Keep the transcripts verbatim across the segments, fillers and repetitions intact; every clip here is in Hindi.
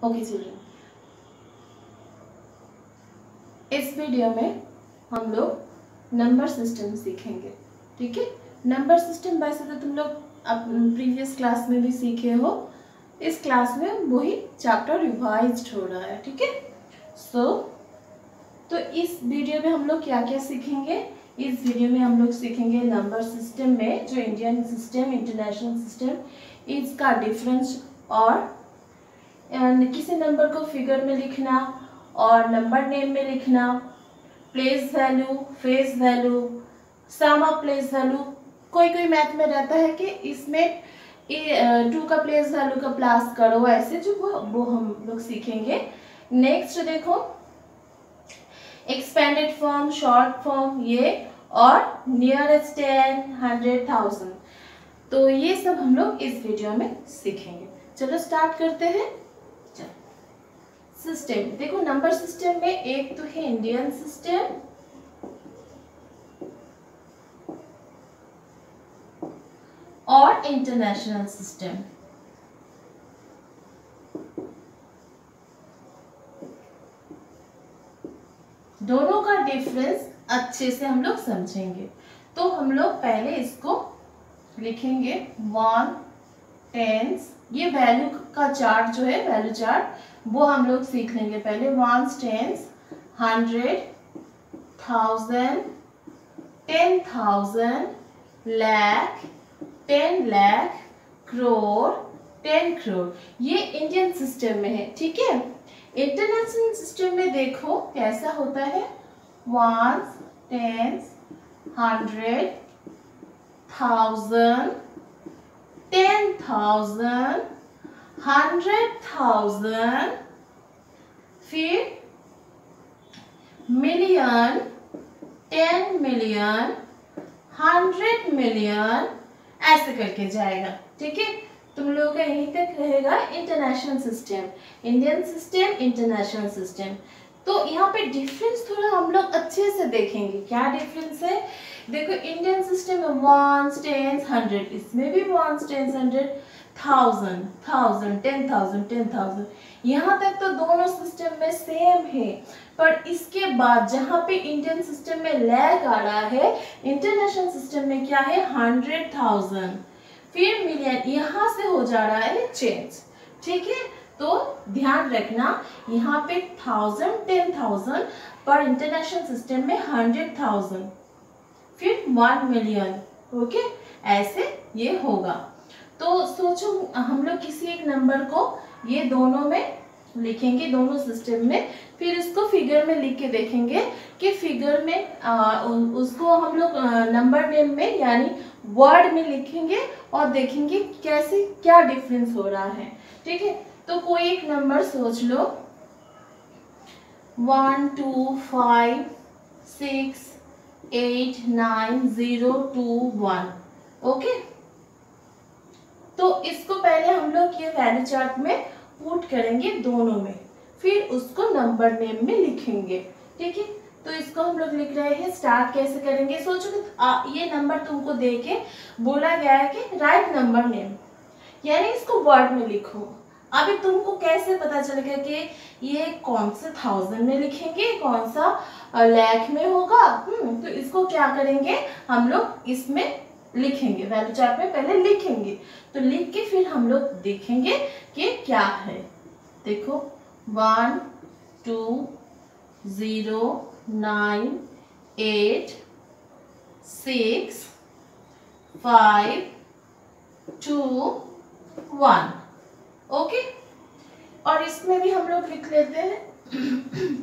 ओके चिल्ड्रन, इस वीडियो में हम लोग नंबर सिस्टम सीखेंगे। ठीक है, नंबर सिस्टम वैसे तो तुम लोग प्रीवियस क्लास में भी सीखे हो, इस क्लास में वही चैप्टर रिवाइज्ड हो रहा है। ठीक है, सो तो इस वीडियो में हम लोग क्या क्या सीखेंगे। इस वीडियो में हम लोग सीखेंगे नंबर सिस्टम में जो इंडियन सिस्टम, इंटरनेशनल सिस्टम, इसका डिफरेंस और किसी नंबर को फिगर में लिखना और नंबर नेम में लिखना, place value, face value, sum of place value. कोई कोई मैथ में रहता है कि इसमें टू का प्लेस वैल्यू का प्लस करो, ऐसे जो वो वो हम लोग सीखेंगे। नेक्स्ट देखो एक्सपेंडेड फॉर्म, शॉर्ट फॉर्म ये, और नियरेस्ट टेन, हंड्रेड, थाउजेंड, तो ये सब हम लोग इस वीडियो में सीखेंगे। चलो स्टार्ट करते हैं। सिस्टम देखो, नंबर सिस्टम में एक तो है इंडियन सिस्टम और इंटरनेशनल सिस्टम। दोनों का डिफरेंस अच्छे से हम लोग समझेंगे। तो हम लोग पहले इसको लिखेंगे वन, टेंस, ये वैल्यू का चार्ट जो है, वैल्यू चार्ट वो हम लोग सीख लेंगे पहले। One, tens, hundred, thousand, ten thousand, lakh, ten lakh, crore, ten crore, ये इंडियन सिस्टम में है। ठीक है, इंटरनेशनल सिस्टम में देखो कैसा होता है, one, tens, hundred, thousand, ten thousand, hundred thousand, फिर million, ten million, hundred million, ऐसे करके जाएगा। ठीक है, तुम लोगों का यहीं तक रहेगा international system, Indian system, international system. तो यहाँ पे डिफरेंस थोड़ा हम लोग अच्छे से देखेंगे। क्या डिफरेंस है देखो, इंडियन सिस्टम में वन, टेंस, हंड्रेड, इसमें भी one, tens, hundred, thousand, thousand, ten thousand, ten thousand, यहाँ तक तो दोनों सिस्टम में सेम है। पर इसके बाद जहाँ पे इंडियन सिस्टम में लैग आ रहा है, इंटरनेशनल सिस्टम में क्या है, हंड्रेड थाउजेंड, फिर मिलियन, यहाँ से हो जा रहा है चेंज। ठीक है, तो ध्यान रखना यहाँ पे थाउजेंड, टेन थाउजेंड, पर इंटरनेशनल सिस्टम में हंड्रेड थाउजेंड, फिर वन मिलियन। ओके, ऐसे ये होगा। तो सोचो हम लोग किसी एक नंबर को ये दोनों में लिखेंगे, दोनों सिस्टम में, फिर इसको फिगर में लिख के देखेंगे कि फिगर में आ, उसको हम लोग नंबर नेम में यानी वर्ड में लिखेंगे और देखेंगे कैसे क्या डिफरेंस हो रहा है। ठीक है, तो कोई एक नंबर सोच लो, one, two, five, six, eight, nine, zero, two, one. Okay, तो इसको पहले हम लोग ये वैल्यू चार्ट में पुट करेंगे दोनों में, फिर उसको नंबर नेम में लिखेंगे। ठीक है, तो इसको हम लोग लिख रहे हैं। स्टार्ट कैसे करेंगे, सोचो कि ये नंबर तुमको देके बोला गया है कि राइट नंबर नेम, यानी इसको वर्ड में लिखो। अभी तुमको कैसे पता चलेगा कि ये कौन से थाउजेंड में लिखेंगे, कौन सा लैख में होगा। हम्म तो इसको क्या करेंगे हम लोग, इसमें लिखेंगे, वैल्यू चार्ट में पहले लिखेंगे। तो लिख के फिर हम लोग देखेंगे कि क्या है। देखो one, two, zero, nine, eight, six, five, two, one. Okay, और इसमें भी हम लोग लिख लेते हैं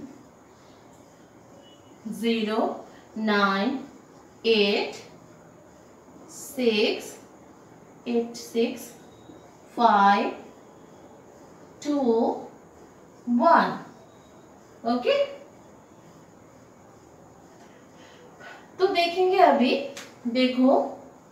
zero, nine, eight, six, eight, six, five, two, one. Okay, तो देखेंगे अभी। देखो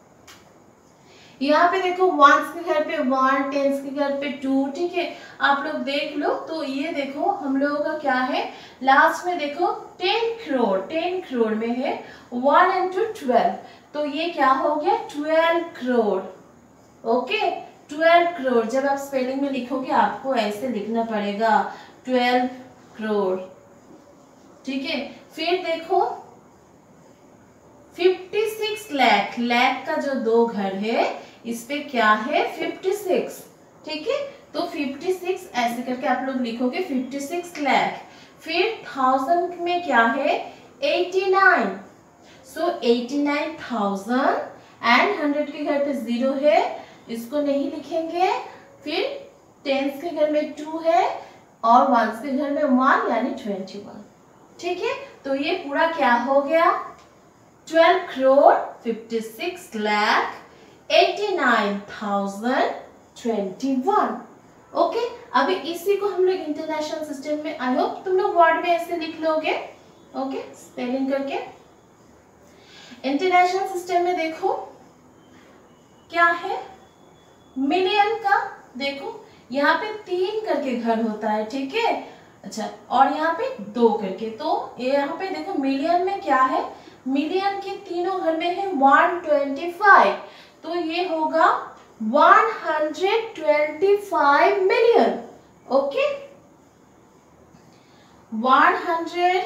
यहाँ पे देखो वंस के घर पे वन, टेंस के घर पे टू। ठीक है, आप लोग देख लो। तो ये देखो हम लोगों का क्या है, लास्ट में देखो टेन करोड़, टेन करोड़ में है वन एंड टू ट्वेल्व, तो ये क्या हो गया twelve crore. Okay, twelve crore, जब आप स्पेलिंग में लिखोगे आपको ऐसे लिखना पड़ेगा, ट्वेल्व करोड़। ठीक है, फिर देखो फिफ्टी सिक्स लाख, लाख का जो दो घर है इस पे क्या है फिफ्टी सिक्स। ठीक है, तो फिफ्टी सिक्स ऐसे करके आप लोग लिखोगे फिफ्टी सिक्स लाख। फिर थाउजेंड में क्या है eighty nine, so eighty nine thousand, and hundred के घर पे जीरो है, इसको नहीं लिखेंगे। फिर टेंस के घर में टू है और वंस के घर में वन, यानी ट्वेंटी वन। ठीक है, तो ये पूरा क्या हो गया, twelve crore fifty six lakh eighty nine thousand twenty one. Okay, अभी इसी को हम लोग इंटरनेशनल सिस्टम में, आई होप तुम लोग वर्ड में ऐसे लिख लोगे। ओके, स्पेलिंग करके। इंटरनेशनल सिस्टम में देखो क्या है, मिलियन का देखो यहाँ पे तीन करके घर होता है। ठीक है, अच्छा, और यहाँ पे दो करके, तो यहाँ पे देखो मिलियन में क्या है, मिलियन के तीनों घर में है वन ट्वेंटी फाइव, तो ये होगा one hundred twenty five million. Okay, one hundred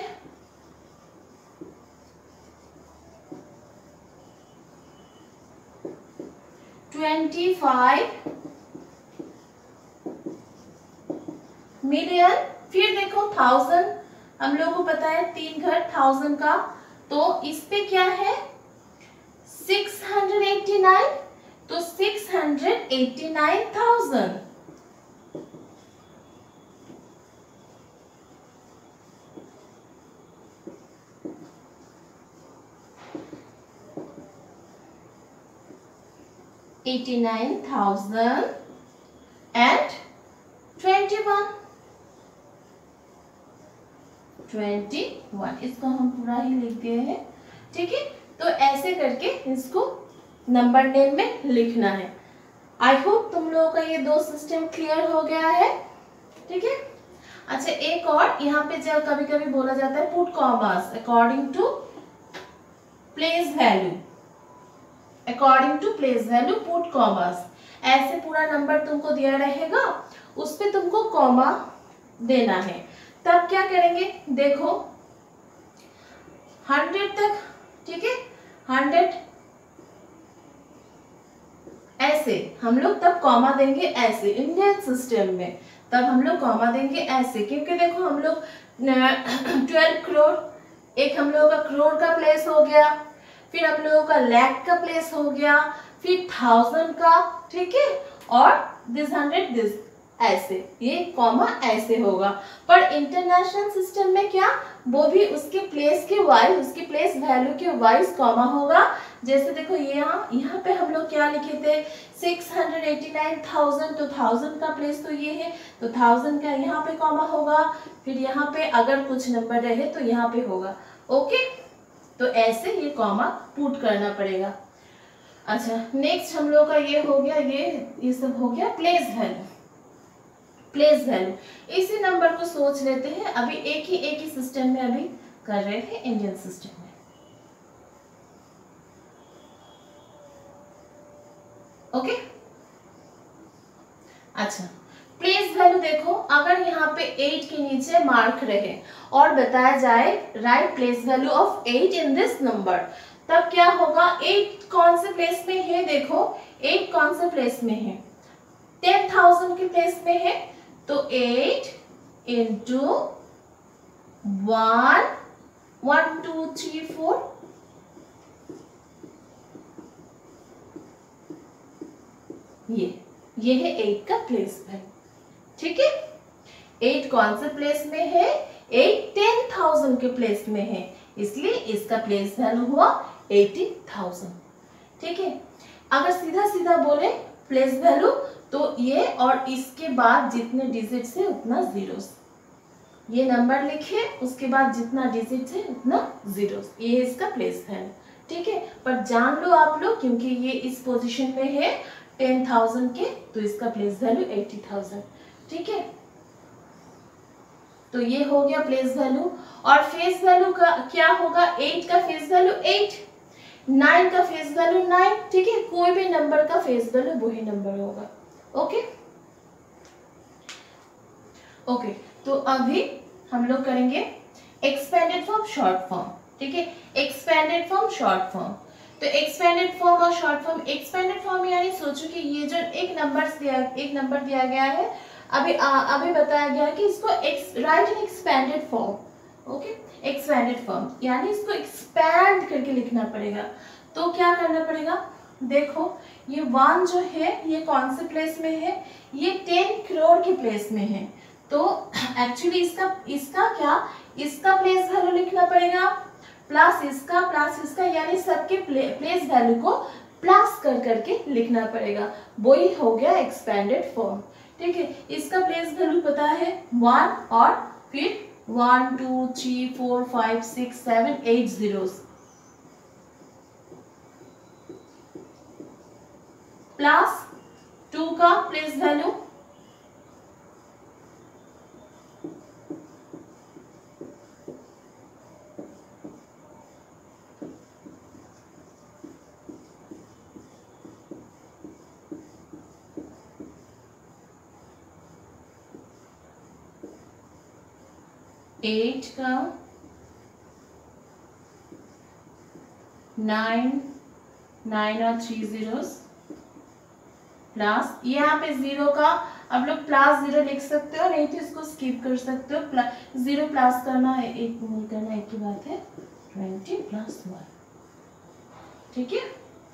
twenty five million. फिर देखो थाउजेंड, हम लोगों को पता है तीन घर थाउजेंड का, तो इस पे क्या है सिक्स हंड्रेड एटी नाइन, तो six hundred eighty nine thousand. Eighty nine thousand and twenty one, twenty one, इसको हम पूरा ही लिख दिए हैं। ठीक है, तो ऐसे करके इसको नंबर नेम में लिखना है। आई होप तुम लोगों का ये दो सिस्टम क्लियर हो गया है। ठीक है, अच्छा एक और, यहाँ पे जब कभी कभी बोला जाता है put commas according to place value, according to place value put commas, ऐसे पूरा नंबर तुमको दिया रहेगा, उस पे तुमको कॉमा देना है। तब क्या करेंगे, देखो हंड्रेड तक, ठीक है, हंड्रेड ऐसे हम लोग तब कॉमा देंगे ऐसे, इंडियन सिस्टम में तब हम लोग कॉमा देंगे ऐसे, क्योंकि देखो हम लोग ट्वेल्व करोड़, एक हम लोगों का करोड़ का प्लेस हो गया, फिर हम लोगों का लाख का प्लेस हो गया, फिर थाउजेंड का, ठीक है, और दिस हंड्रेड दिस, ऐसे ये कॉमा ऐसे होगा। पर इंटरनेशनल सिस्टम में क्या, वो भी उसके प्लेस के वाइज, उसके प्लेस वैल्यू के वाइज कॉमा होगा। जैसे देखो यहाँ यहाँ पे हम लोग क्या लिखे थे six hundred eighty nine thousand, तो थाउजेंड का प्लेस तो ये है, तो थाउजेंड का यहाँ पे कॉमा होगा, फिर यहाँ पे अगर कुछ नंबर रहे तो यहाँ पे होगा। ओके, तो ऐसे ये कॉमा पुट करना पड़ेगा। अच्छा, नेक्स्ट हम लोग का ये हो गया, ये ये सब हो गया प्लेस वैल्यू, प्लेस वैल्यू। इसी नंबर को सोच लेते हैं, अभी एक ही एक ही सिस्टम में अभी कर रहे हैं, इंडियन सिस्टम में। ओके, अच्छा प्लेस वैल्यू देखो, अगर यहाँ पे एट के नीचे मार्क रहे और बताया जाए write place value of eight in this number, तब क्या होगा, एट कौन से प्लेस में है, देखो एट कौन से प्लेस में है, टेन थाउजेंड के प्लेस में है, तो eight into one, one two three four, ये ये है एट का प्लेस वैल्यू। ठीक है, एट कौन से प्लेस में है, एट टेन थाउजेंड के प्लेस में है, इसलिए इसका प्लेस वैल्यू हुआ एटी थाउजेंड। ठीक है, अगर सीधा सीधा बोले प्लेस वैल्यू, तो ये और इसके बाद जितने डिजिट्स है उतना जीरोस, ये नंबर लिखे उसके बाद जितना डिजिट्स है उतना जीरोस, ये इसका प्लेस वैल्यू। ठीक है, पर जान लो आप लोग, क्योंकि ये इस पोजीशन में है टेन थाउजेंड के, तो इसका प्लेस वैल्यू एटी थाउजेंड। ठीक है, तो ये हो गया प्लेस वैल्यू। और फेस वैल्यू का क्या होगा, एट का फेस वैल्यू एट, नाइन का फेस वैल्यू नाइन। ठीक है, कोई भी नंबर का फेस वैल्यू वही नंबर होगा। ओके ओके तो अभी हम लोग करेंगे एक्सपेंडेड फॉर्म, शॉर्ट फॉर्म। ठीक है, एक्सपेंडेड फॉर्म, शॉर्ट फॉर्म। तो एक्सपेंडेड फॉर्म और शॉर्ट फॉर्म, एक्सपेंडेड फॉर्म यानी सोचो कि ये जो एक नंबर दिया एक नंबर दिया गया है, अभी आ, अभी बताया गया है कि इसको write in expanded form. Okay, expanded form यानी इसको एक्सपैंड करके लिखना पड़ेगा। तो क्या करना पड़ेगा, देखो ये वन जो है ये कौन से प्लेस में है, ये टेन करोड़ के प्लेस में है। तो एक्चुअली इसका इसका क्या इसका प्लेस वैल्यू लिखना पड़ेगा प्लस इसका प्लस इसका, यानी सबके प्ले, प्लेस वैल्यू को प्लस कर करके लिखना पड़ेगा। वही हो गया एक्सपेंडेड फॉर्म। ठीक है, इसका प्लेस वैल्यू पता है वन और फिर one two three four five six seven eight zeros plus two का प्लेस वैल्यू एट का नाइन नाइन और थ्री जीरोस प्लस यहाँ पे जीरो का आप लोग प्लस जीरो लिख सकते हो, नहीं तो इसको स्किप कर सकते हो। प्लस जीरो प्लस करना है, एक नहीं करना, एक ही बात है, ट्वेंटी प्लस वन। ठीक है,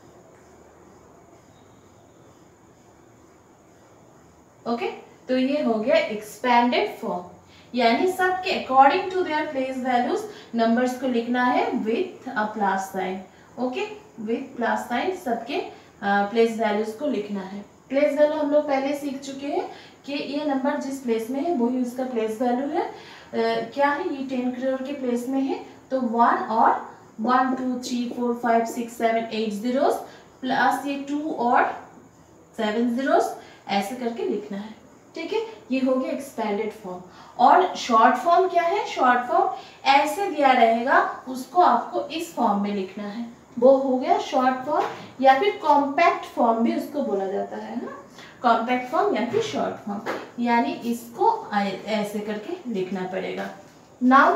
ओके तो ये हो गया एक्सपेंडेड फॉर्म, यानी सबके according to their place values numbers को लिखना है with a plus sign. Okay, with plus sign सबके प्लेस वैल्यूज को लिखना है। प्लेस वैल्यू हम लोग पहले सीख चुके हैं कि ये नंबर जिस प्लेस में है वही उसका प्लेस वैल्यू है। uh, क्या है, ये टेन करोड़ के प्लेस में है तो वन और one two three four five six seven eight zeros plus ये टू और सेवन जीरोस ऐसे करके लिखना है। ठीक है, ये हो गया एक्सपेंडेड फॉर्म। और शॉर्ट फॉर्म क्या है, शॉर्ट फॉर्म ऐसे दिया रहेगा उसको आपको इस फॉर्म में लिखना है, वो हो गया शॉर्ट फॉर्म, या फिर कॉम्पैक्ट फॉर्म भी उसको बोला जाता है ना, कॉम्पैक्ट फॉर्म या फिर शॉर्ट फॉर्म, यानी इसको ऐसे करके लिखना पड़ेगा। Now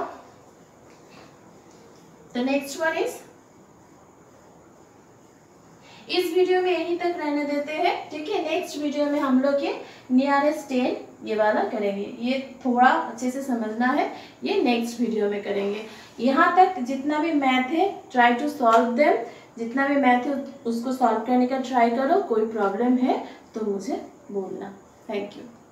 the next one is, इस वीडियो में यहीं तक रहने देते हैं। ठीक है, नेक्स्ट वीडियो में हम लोग ये नियरेस्ट टेन ये वाला करेंगे, ये थोड़ा अच्छे से समझना है, ये नेक्स्ट वीडियो में करेंगे। यहाँ तक जितना भी मैथ है ट्राई टू सॉल्व देम, जितना भी मैथ है उसको सॉल्व करने का ट्राई करो। कोई प्रॉब्लम है तो मुझे बोलना। Thank you.